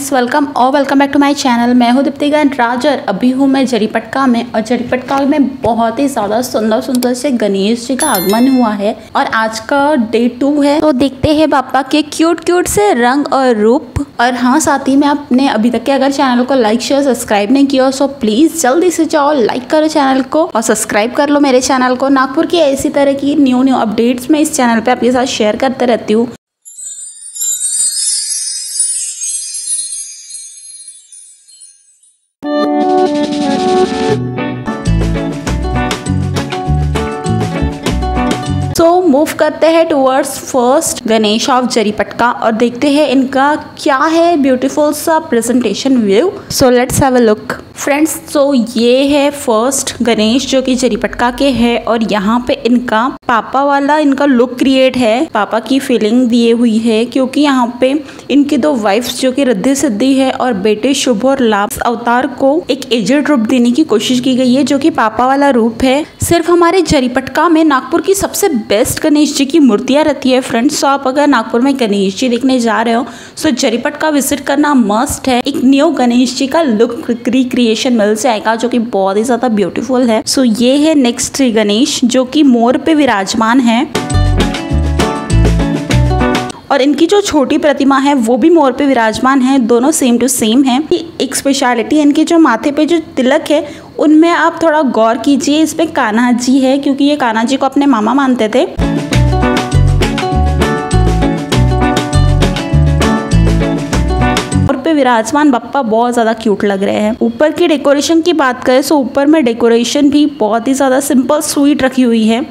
Friends, welcome back to my channel. मैं हूं दीप्ति राज और अभी हूं मैं जरीपटका में। और जरीपटका में बहुत ही ज़्यादा सुंदर से गणेश जी का आगमन हुआ है और आज का डे 2 है। तो देखते हैं बापा के क्यूट से रंग और रूप। और हाँ, साथ ही में आपने अभी तक के अगर चैनल को लाइक शेयर सब्सक्राइब नहीं किया सो प्लीज़ जल्दी से जाओ, लाइक करो चैनल को और सब्सक्राइब कर लो मेरे चैनल को। नागपुर की ऐसी तरह की न्यू अपडेट्स मैं इस चैनल पर आपके साथ शेयर करते रहती हूँ। तो मूव करते हैं towards first Ganesh of Jaripatka और देखते हैं इनका क्या है ब्यूटीफुल सा presentation view. So let's have a look friends. तो ये है फर्स्ट गणेश जो कि जरीपटका के है और यहाँ पे इनका पापा वाला इनका लुक क्रिएट है, पापा की फीलिंग दिए हुई है क्योंकि यहाँ पे इनकी दो वाइफ्स जो कि रिद्धि सिद्धि है और बेटे शुभ और लाभ अवतार को एक एजेड रूप देने की कोशिश की गई है जो कि पापा वाला रूप है। सिर्फ हमारे जरीपटका में नागपुर की सबसे बेस्ट गणेश जी की मूर्तियां रहती है फ्रेंड्स। तो आप अगर नागपुर में गणेश जी देखने जा रहे हो तो जरीपटका विजिट करना मस्ट है। एक न्यू गणेश जी का लुक रिक्रिएशन मिल जाएगा जो कि बहुत ही ज्यादा ब्यूटीफुल है। सो ये है नेक्स्ट गणेश जो कि मोर पे विराजमान है और इनकी जो छोटी प्रतिमा है वो भी मोर पे विराजमान है, दोनों सेम टू सेम है। एक स्पेशलिटी इनके जो माथे पे जो तिलक है उनमें आप थोड़ा गौर कीजिए, इस पे कान्हा जी है क्योंकि ये कान्हा जी को अपने मामा मानते थे। मोर पे विराजमान बप्पा बहुत ज्यादा क्यूट लग रहे हैं। ऊपर की डेकोरेशन की बात करें तो ऊपर में डेकोरेशन भी बहुत ही ज्यादा सिंपल स्वीट रखी हुई है।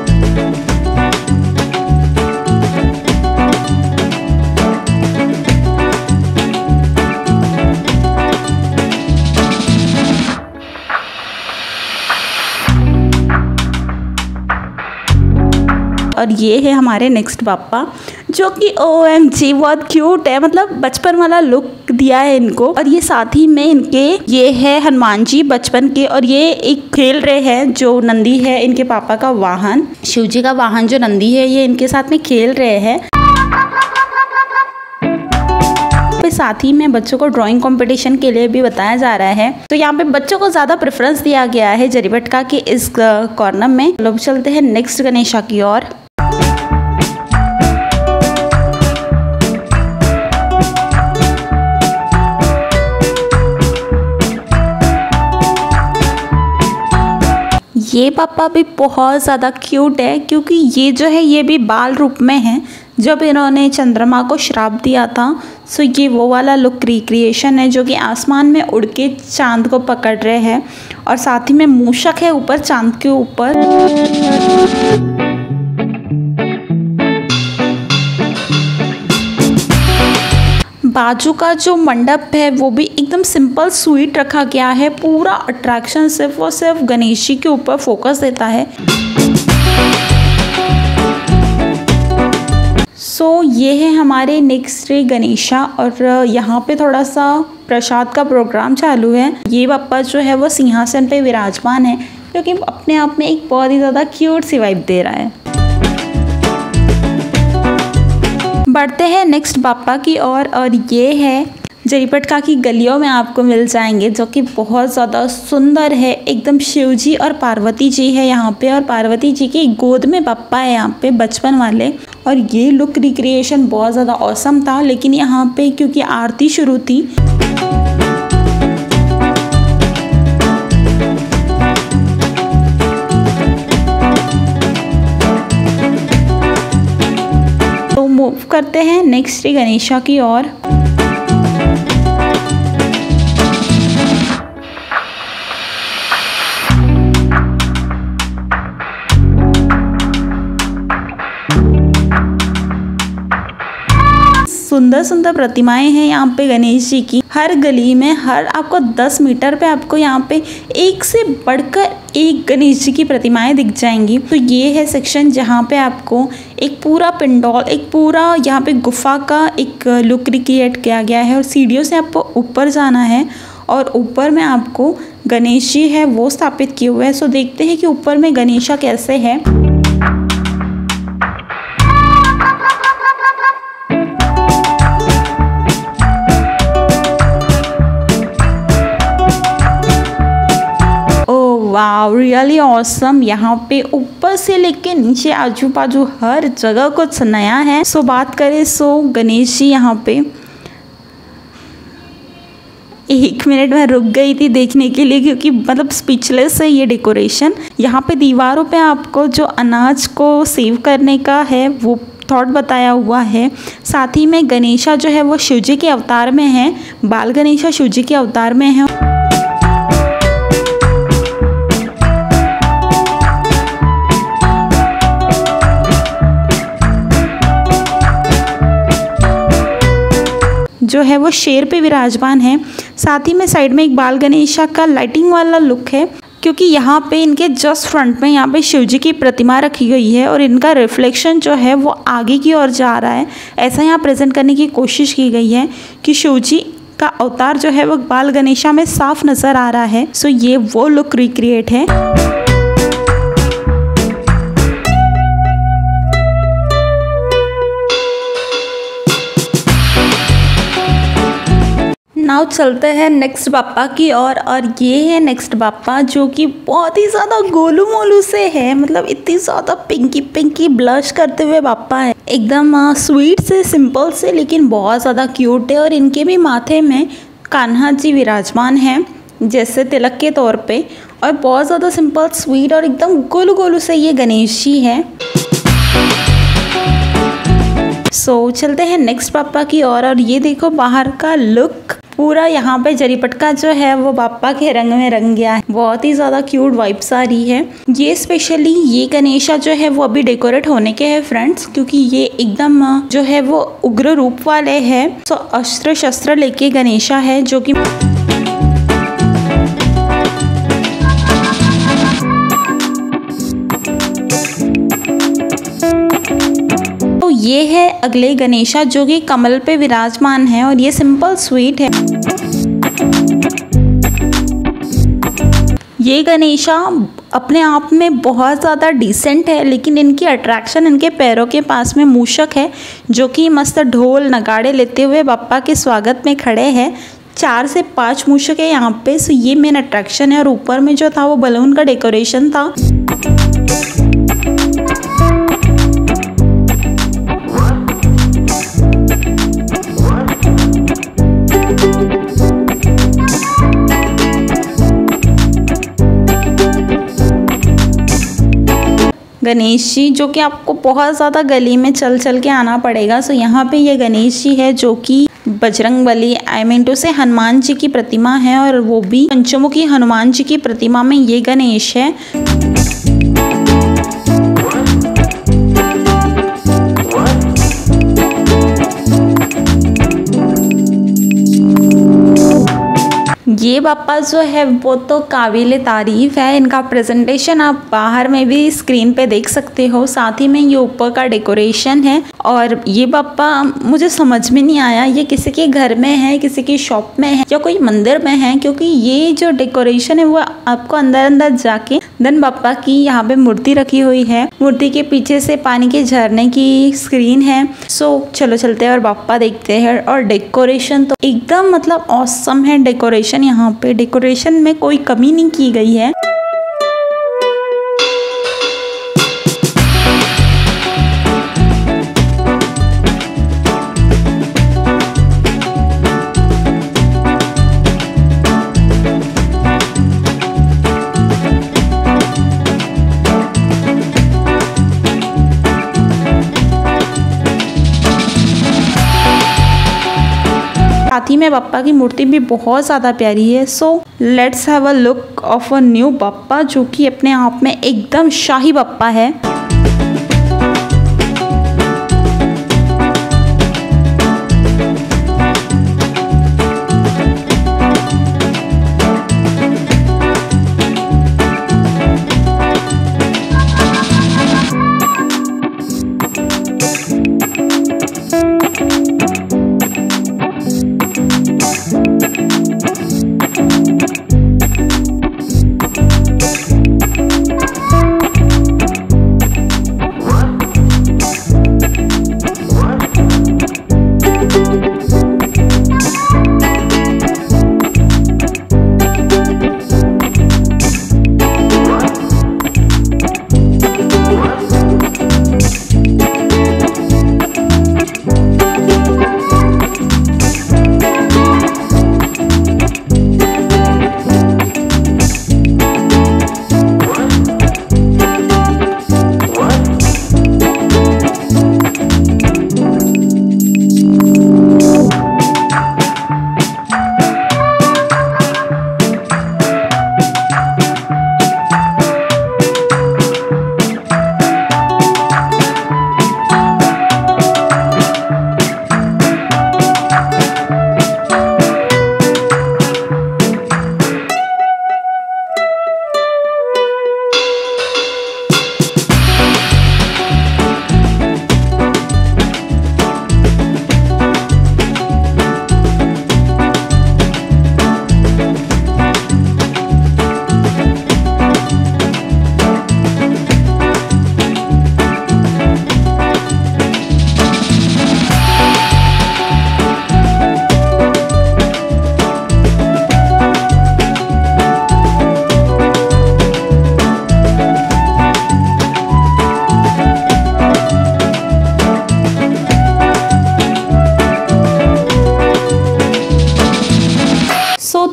और ये है हमारे नेक्स्ट बापा जो कि OMG बहुत क्यूट है, मतलब बचपन वाला लुक दिया है इनको। और ये साथ ही में इनके ये है हनुमान जी बचपन के और ये एक खेल रहे हैं। जो नंदी है इनके पापा का वाहन, शिव जी का वाहन जो नंदी है ये इनके साथ में खेल रहे हैं। साथ ही में बच्चों को ड्राइंग कंपटीशन के लिए भी बताया जा रहा है। तो यहाँ पे बच्चों को ज्यादा प्रेफरेंस दिया गया है जरीपटका के इस कॉर्नर में। लोग चलते हैं नेक्स्ट गणेशा की ओर। ये पापा भी बहुत ज़्यादा क्यूट है क्योंकि ये जो है ये भी बाल रूप में है। जब इन्होंने चंद्रमा को श्राप दिया था सो ये वो वाला लुक रिक्रिएशन है जो कि आसमान में उड़ के चांद को पकड़ रहे हैं और साथ ही में मूषक है ऊपर चांद के ऊपर। बाजू का जो मंडप है वो भी एकदम सिंपल स्वीट रखा गया है। पूरा अट्रैक्शन सिर्फ और सिर्फ गणेश जी के ऊपर फोकस देता है। सो ये है हमारे नेक्स्ट गणेशा और यहाँ पे थोड़ा सा प्रसाद का प्रोग्राम चालू है। ये बापा जो है वो सिंहासन पे विराजमान है क्योंकि अपने आप में एक बहुत ही ज़्यादा क्यूट सी वाइब दे रहा है। बढ़ते हैं नेक्स्ट बापा की ओर और ये है जरीपटका की गलियों में आपको मिल जाएंगे जो कि बहुत ज़्यादा सुंदर है। एकदम शिव जी और पार्वती जी है यहाँ पे और पार्वती जी की गोद में बापा है यहाँ पे बचपन वाले। और ये लुक रिक्रिएशन बहुत ज़्यादा औसम था। लेकिन यहाँ पे क्योंकि आरती शुरू थी तो मूव करते हैं नेक्स्ट गणेशा की ओर। सुंदर प्रतिमाएं हैं यहाँ पे गणेश जी की। हर गली में हर आपको 10 मीटर पे आपको यहाँ पे एक से बढ़कर एक गणेश जी की प्रतिमाएं दिख जाएंगी। तो ये है सेक्शन जहाँ पे आपको एक पूरा पिंडॉल, एक पूरा यहाँ पे गुफा का एक लुक रिक्रिएट किया गया है और सीढ़ियों से आपको ऊपर जाना है और ऊपर में आपको गणेश जी है वो स्थापित किए हुए हैं। सो देखते हैं कि ऊपर में गणेशा कैसे है। Wow really awesome. यहाँ पे ऊपर से लेके नीचे आजू बाजू हर जगह कुछ नया है। सो बात करें गणेश जी यहाँ पे 1 मिनट में रुक गई थी देखने के लिए, क्योंकि मतलब स्पीचलेस है ये डेकोरेशन। यहाँ पे दीवारों पे आपको जो अनाज को सेव करने का है वो थॉट बताया हुआ है। साथ ही में गणेशा जो है वो शिवजी के अवतार में है, बाल गणेशा शिवजी के अवतार में है। जो है वो शेर पे विराजमान है। साथ ही में साइड में एक बाल गणेशा का लाइटिंग वाला लुक है, क्योंकि यहाँ पे इनके जस्ट फ्रंट में यहाँ पे शिवजी की प्रतिमा रखी गई है और इनका रिफ्लेक्शन जो है वो आगे की ओर जा रहा है। ऐसा यहाँ प्रेजेंट करने की कोशिश की गई है कि शिवजी का अवतार जो है वो बाल गणेशा में साफ नजर आ रहा है। सो ये वो लुक रिक्रिएट है। नाउ चलते हैं नेक्स्ट बाप्पा की और ये है नेक्स्ट बाप्पा, जो कि बहुत ही ज़्यादा गोलू मोलू से है। मतलब इतनी ज़्यादा पिंकी पिंकी ब्लश करते हुए बाप्पा है, एकदम स्वीट से सिंपल से, लेकिन बहुत ज़्यादा क्यूट है। और इनके भी माथे में कान्हा जी विराजमान हैं जैसे तिलक के तौर पे, और बहुत ज़्यादा सिंपल स्वीट और एकदम गोलू गोलू से ये गणेश जी है। सो चलते हैं नेक्स्ट बाप्पा की और ये देखो बाहर का लुक, पूरा यहाँ पे जरी पटका जो है वो बाप्पा के रंग में रंग गया है। बहुत ही ज़्यादा क्यूट वाइब्स आ रही है। ये स्पेशली ये गणेशा जो है वो अभी डेकोरेट होने के हैं फ्रेंड्स, क्योंकि ये एकदम जो है वो उग्र रूप वाले है। सो अस्त्र शस्त्र लेके गणेशा है, जो कि तो ये है अगले गणेशा, जो कि कमल पे विराजमान है और ये सिंपल स्वीट है। ये गणेशा अपने आप में बहुत ज़्यादा डिसेंट है, लेकिन इनकी अट्रैक्शन इनके पैरों के पास में मूषक है, जो कि मस्त ढोल नगाड़े लेते हुए बाप्पा के स्वागत में खड़े हैं। 4 से 5 मूषक है यहाँ पे। सो ये मेन अट्रैक्शन है। और ऊपर में जो था वो बलून का डेकोरेशन था। गणेश जी जो कि आपको बहुत ज़्यादा गली में चल चल के आना पड़ेगा। सो यहाँ पे ये गणेश जी है, जो कि बजरंगबली टू से हनुमान जी की प्रतिमा है, और वो भी पंचमुखी हनुमान जी की प्रतिमा में ये गणेश है। ये बाप्पा जो है वो तो काबिले तारीफ है। इनका प्रेजेंटेशन आप बाहर में भी स्क्रीन पे देख सकते हो। साथ ही में ये ऊपर का डेकोरेशन है। और ये बाप्पा मुझे समझ में नहीं आया ये किसी के घर में है, किसी की शॉप में है, या कोई मंदिर में है, क्योंकि ये जो डेकोरेशन है वो आपको अंदर अंदर जाके देन बाप्पा की यहाँ पे मूर्ति रखी हुई है। मूर्ति के पीछे से पानी के झरने की स्क्रीन है। सो चलो चलते हैं और बाप्पा देखते हैं। और डेकोरेशन तो एकदम मतलब ऑसम है। डेकोरेशन यहाँ पे डेकोरेशन में कोई कमी नहीं की गई है। साथ ही में बाप्पा की मूर्ति भी बहुत ज़्यादा प्यारी है। So let's have a look of a new Bappa, जो कि अपने आप में एकदम शाही बाप्पा है।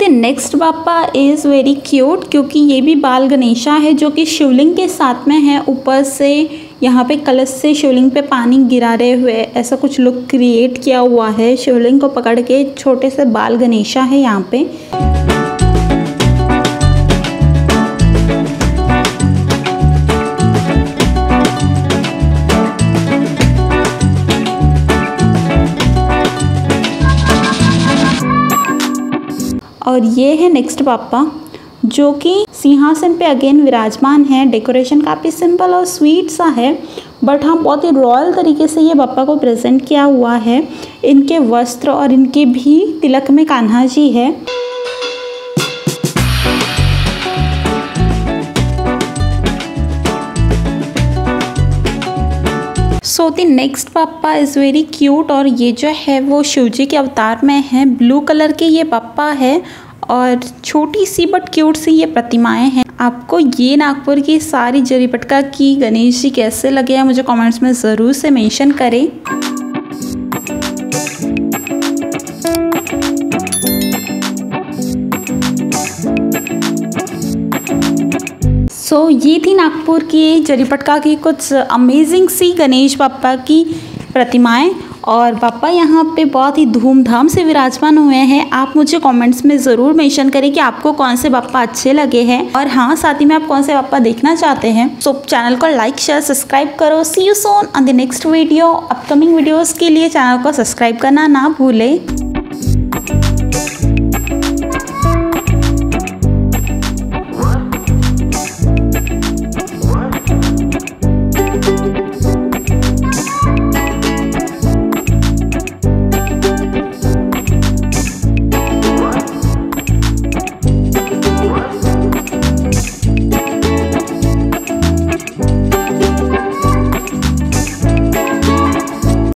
The next Bappa is very cute, क्योंकि ये भी बाल गणेशा है जो कि शिवलिंग के साथ में है। ऊपर से यहाँ पे कलश से शिवलिंग पे पानी गिरा रहे हुए ऐसा कुछ लुक क्रिएट किया हुआ है। शिवलिंग को पकड़ के छोटे से बाल गणेशा है यहाँ पे। और ये है नेक्स्ट बाप्पा जो कि सिंहासन पे अगेन विराजमान है। डेकोरेशन काफ़ी सिंपल और स्वीट सा है, बट हाँ बहुत ही रॉयल तरीके से ये बाप्पा को प्रेजेंट किया हुआ है। इनके वस्त्र और इनके भी तिलक में कान्हा जी है। So the next Bappa is very cute, और ये जो है वो शिवजी के अवतार में है। ब्लू कलर के ये बाप्पा है और छोटी सी बट क्यूट सी ये प्रतिमाएं हैं। आपको ये नागपुर की सारी जरी पटका की गणेश जी कैसे लगे हैं मुझे कमेंट्स में ज़रूर से मेंशन करें। सो ये थी नागपुर की जरी पटका की कुछ अमेजिंग सी गणेश बाप्पा की प्रतिमाएं, और बाप्पा यहाँ पे बहुत ही धूमधाम से विराजमान हुए हैं। आप मुझे कमेंट्स में ज़रूर मेंशन करें कि आपको कौन से बाप्पा अच्छे लगे हैं, और हाँ साथ ही में आप कौन से बाप्पा देखना चाहते हैं। सो चैनल को लाइक शेयर सब्सक्राइब करो। See you soon on the next video. Upcoming videos के लिए चैनल को सब्सक्राइब करना ना भूलें।